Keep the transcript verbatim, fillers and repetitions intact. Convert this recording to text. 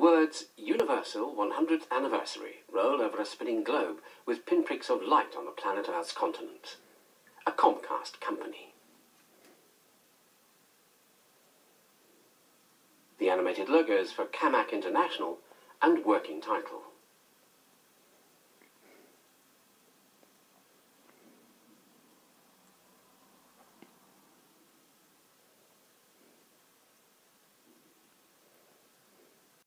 words Universal one hundredth Anniversary roll over a spinning globe with pinpricks of light on the planet Earth's continents. A Comcast company. The animated logos for Camack International and working title.